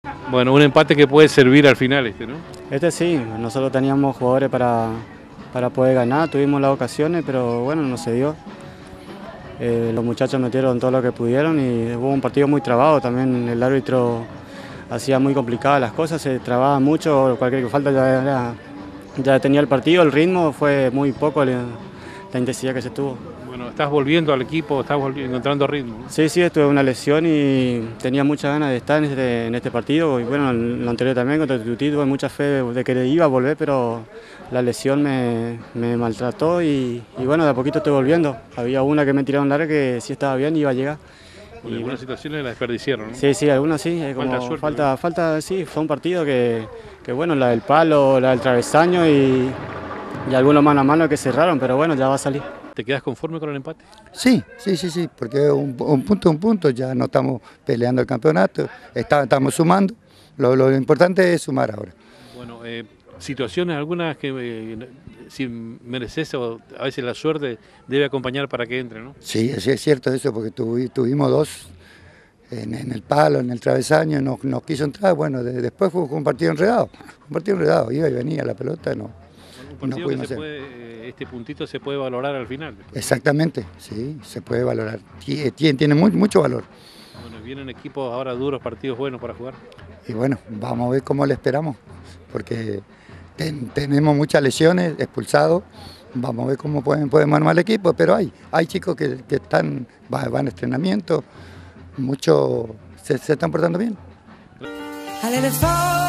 Bueno, un empate que puede servir al final ¿no? Este sí, nosotros teníamos jugadores para poder ganar, tuvimos las ocasiones, pero bueno, no se dio. Los muchachos metieron todo lo que pudieron y hubo un partido muy trabado, también el árbitro hacía muy complicadas las cosas, se trababa mucho, cualquier falta ya tenía el partido, el ritmo fue muy poco la intensidad que se tuvo. Bueno, estás volviendo al equipo, estás encontrando ritmo, ¿no? Sí, tuve una lesión y tenía muchas ganas de estar en este partido. Y bueno, en lo anterior también contra Tutí tuve mucha fe de que iba a volver, pero la lesión me maltrató y bueno, de a poquito estoy volviendo. Había una que me tiraron larga que sí estaba bien y iba a llegar. Y algunas situaciones las desperdiciaron, ¿no? Sí, algunas sí. Falta suerte, falta, sí, fue un partido que bueno, la del palo, la del travesaño y algunos mano a mano que cerraron, pero bueno, ya va a salir. ¿Te quedas conforme con el empate? Sí, porque un punto, ya no estamos peleando el campeonato, estamos sumando, lo importante es sumar ahora. Bueno, situaciones algunas que si mereces o a veces la suerte debe acompañar para que entre, ¿no? Sí, es cierto eso, porque tuvimos dos en el palo, en el travesaño, no quiso entrar, bueno, después fue un partido enredado, iba y venía la pelota, no. Un partido que este puntito se puede valorar al final. Después. Exactamente, sí, se puede valorar. Tiene mucho valor. Bueno, vienen equipos ahora duros, partidos buenos para jugar. Y bueno, vamos a ver cómo le esperamos, porque tenemos muchas lesiones, expulsados. Vamos a ver cómo podemos armar el equipo, pero hay chicos que van a entrenamiento, muchos se están portando bien.